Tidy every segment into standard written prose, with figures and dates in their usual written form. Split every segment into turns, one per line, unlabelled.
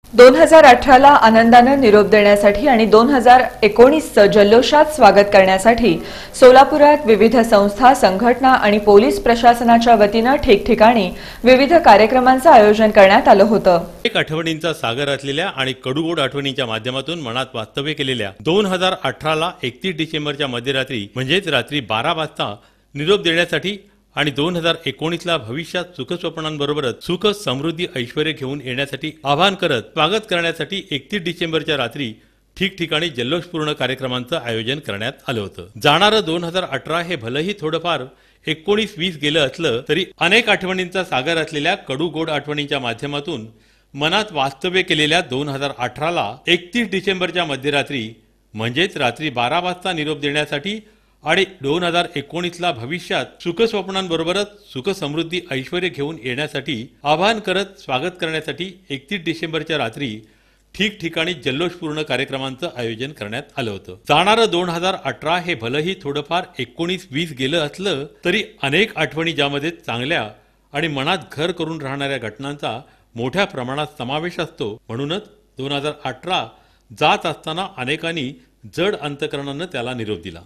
2018ला आनंदाने निरोप देण्यासाठी आणि 2019चं जल्लोषात स्वागत करण्यासाठी सोलापुरात विविध संस्था, संघटना आणि पोलीस प्रशासनाच्या वतीने ठिकठिकाणी विविध कार्यक्रमांचं आयोजन करण्यात आलं होतं.
एक आठवणींचा सागर असलेल्या आणि कडूगोड आठवणींच्या माध्यमातून मनात वास्तव्य केलेल्या 2018ला 31 डिसेंबरच्या मध्यरात्री म्हणजेच रात्री 12 वाजता निरोप देण्यासाठी आणि 2019ला भविष्यात सुखस्वप्नांबरोबरच सुख, समृद्धी, ऐश्वर्य घेऊन येण्यासाठी आवाहन करत स्वागत करण्यासाठी 31 डिसेंबरच्या रात्री ठिकठिकाणी जल्लोषपूर्ण कार्यक्रमांचं आयोजन करण्यात आलं होतं. जाणारं 2018 हे भलेही थोडंफार 19-20 गेलं असलं तरी अनेक आठवणींचा सागर असलेल्या कडूगोड आठवणींच्या माध्यमातून मनात वास्तव्य केलेल्या 2018ला 31 डिसेंबरच्या मध्यरात्री म्हणजेच रात्री 12 वाजता निरोप देण्यासाठी आणि 2019ला भविष्यात सुखस्वप्नांबरोबरच सुख, समृद्धी, ऐश्वर्य घेऊन येण्यासाठी आवाहन करत स्वागत करण्यासाठी 31 डिसेंबरच्या रात्री ठिकठिकाणी जल्लोषपूर्ण कार्यक्रमांचं आयोजन करण्यात आलं होतं. जाणारं 2018 हे भलेही थोडंफार 19-20 गेलं असलं तरी अनेक आठवणी ज्यामध्ये चांगल्या आणि मनात घर करून राहणाऱ्या घटनांचा मोठ्या प्रमाणात समावेश असतो. म्हणूनच 2018 जात असताना अनेकांनी जड अंतकरणानं त्याला निरोप दिला.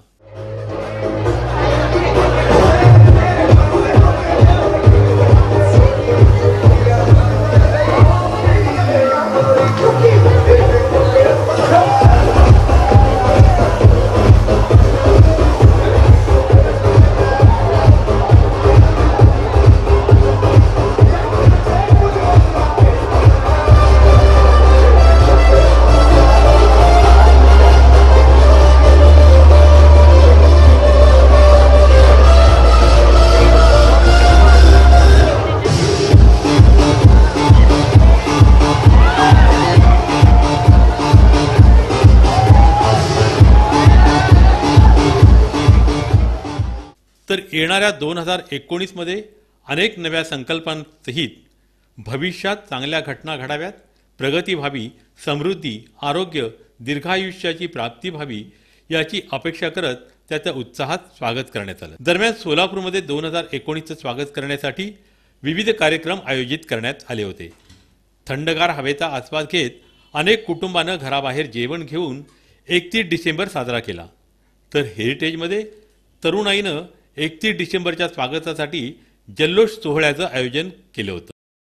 तर येणाऱ्या 2019 मध्ये अनेक नव्या संकल्पांसहित भविष्यात चांगल्या घटना घडाव्यात, प्रगती व्हावी, समृद्धी, आरोग्य, दीर्घायुष्याची प्राप्ती व्हावी याची अपेक्षा करत त्याचं उत्साहात स्वागत करण्यात आलं. दरम्यान सोलापूरमध्ये 2019चं स्वागत करण्यासाठी विविध कार्यक्रम आयोजित करण्यात आले होते. थंडगार हवेचा आस्वाद घेत अनेक कुटुंबानं घराबाहेर जेवण घेऊन 31 डिसेंबर साजरा केला. तर हेरिटेजमध्ये तरुणाईनं 31 डिसेंबरच्या स्वागतासाठी जल्लोष सोहळ्याचं आयोजन केलं होतं.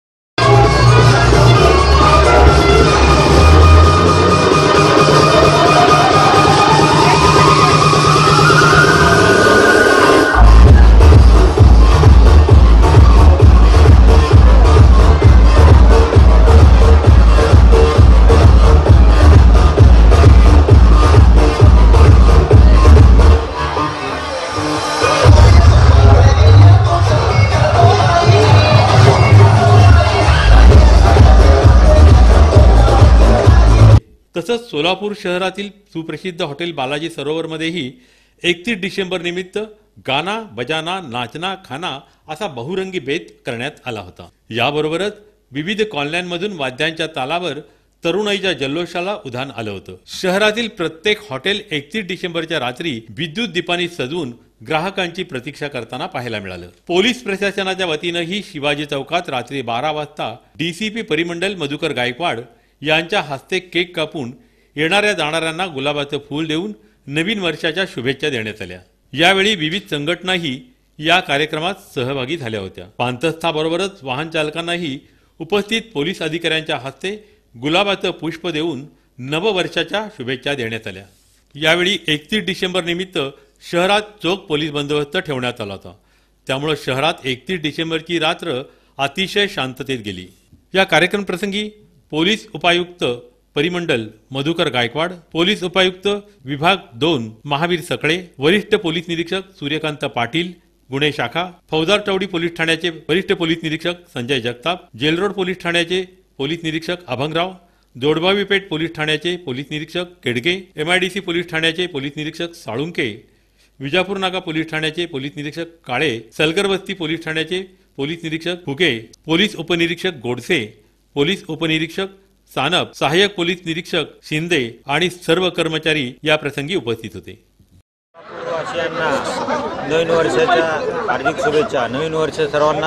तसंच सोलापूर शहरातील सुप्रसिद्ध हॉटेल बालाजी सरोवरमध्येही 31 डिसेंबर निमित्त गाना, बजाना, नाचना, खाना असा बहुरंगी बेत करण्यात आला होता. याबरोबरच विविध कॉलन्यांमधून वाद्यांच्या तालावर तरुणाईच्या जल्लोषाला उधाण आलं होतं. शहरातील प्रत्येक हॉटेल 31 डिसेंबरच्या रात्री विद्युत दीपांनी सजवून ग्राहकांची प्रतीक्षा करताना पाहायला मिळालं. पोलीस प्रशासनाच्या वतीनंही शिवाजी चौकात रात्री 12 वाजता डीसीपी परिमंडल मधुकर गायकवाड यांच्या हस्ते केक कापून येणाऱ्या जाणाऱ्यांना गुलाबाचं फूल देऊन नवीन वर्षाच्या शुभेच्छा देण्यात आल्या. यावेळी विविध संघटनाही या कार्यक्रमात सहभागी झाल्या होत्या. पानतस्थाबरोबरच वाहन चालकांनाही उपस्थित पोलीस अधिकाऱ्यांच्या हस्ते गुलाबाचं पुष्प देऊन नववर्षाच्या शुभेच्छा देण्यात आल्या. यावेळी 31 डिसेंबर निमित्त शहरात चोख पोलीस बंदोबस्त ठेवण्यात आला होता. त्यामुळे शहरात 31 डिसेंबरची रात्र अतिशय शांततेत गेली. या कार्यक्रम प्रसंगी पोलीस उपायुक्त परिमंडल मधुकर गायकवाड, पोलीस उपायुक्त विभाग 2 महावीर सकळे, वरिष्ठ पोलीस निरीक्षक सूर्यकांत पाटील गुन्हे शाखा, फौजदार चौडी पोलीस ठाण्याचे वरिष्ठ पोलीस निरीक्षक संजय जगताप, जेलरोड पोलीस ठाण्याचे पोलीस निरीक्षक अभंगराव, जोडबावी पेठ पोलीस ठाण्याचे पोलीस निरीक्षक केडगे, MIDC पोलीस ठाण्याचे पोलीस निरीक्षक साळुंके, विजापूर नाका पोलीस ठाण्याचे पोलीस निरीक्षक काळे, सलगरवस्ती पोलीस ठाण्याचे पोलीस निरीक्षक फुके, पोलीस उपनिरीक्षक गोडसे, पोलीस उपनिरीक्षक सानप, सहाय्यक पोलीस निरीक्षक शिंदे आणि सर्व कर्मचारी या प्रसंगी उपस्थित होते.
नवीन वर्षाच्या हार्दिक शुभेच्छा. नवीन वर्ष सर्वांना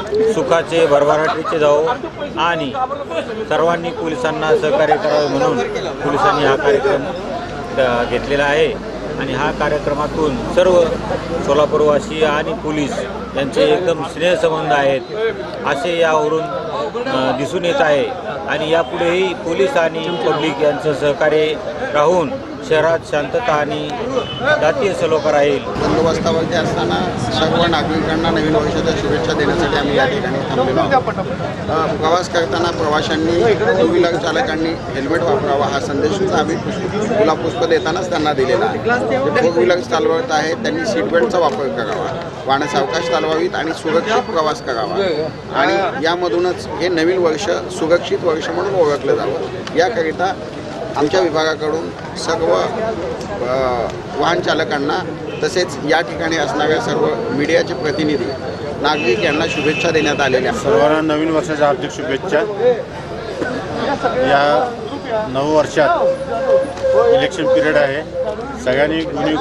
सुखाचे भरभराटीचे जावो आणि सर्वांनी पोलिसांना सहकार्य करावे म्हणून पोलिसांनी हा कार्यक्रम घेतलेला आहे आणि हा कार्यक्रमातून सर्व सोलापूरवासी आणि पोलीस यांचे एकदम स्नेहसंबंध आहेत असे यावरून दिसून येत आहे आणि यापुढेही पोलीस आणि पब्लिक यांचं सहकार्य राहून शहरात शांतता आणि जातीय सलोखा राहील।
बंदोबस्तावरती असताना सर्व नागरिकांना नवीन वर्षाच्या शुभेच्छा देण्यासाठी आम्ही या ठिकाणी थांबलेलो आहोत। प्रवास करताना प्रवाशांनी टू व्हीलर चालकांनी हेल्मेट वापरावा हा संदेश सुद्धा आम्ही गुलाबपुष्प देतानाच त्यांना दिलेला आहे। जे फोर व्हीलर चालवत आहेत त्यांनी सीट बेल्टचा वापर करावा, वाहनं सावकाश चालवावीत आणि सुरक्षित प्रवास करावा आणि यामधूनच हे नवीन वर्ष सुरक्षित वर्ष म्हणून ओळखलं जावं याकरिता आमच्या विभागाकडून सर्व वाहन चालकांना तसेच या ठिकाणी असणाऱ्या सर्व मीडियाचे प्रतिनिधी नागरिक यांना शुभेच्छा देण्यात आलेल्या आहेत।
सर्वांना नवीन वर्षाच्या हार्दिक शुभेच्छा। या नववर्षात इलेक्शन पिरियड आहे, सगळ्यांनी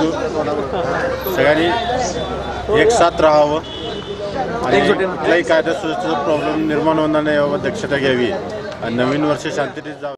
सगळ्यांनी एक साथ राहावं आणि कुठलाही कायदा सुव्यवस्थेचा प्रॉब्लेम निर्माण होणार नाही याबाबत दक्षता घ्यावी आणि नवीन वर्ष शांततेत जावं।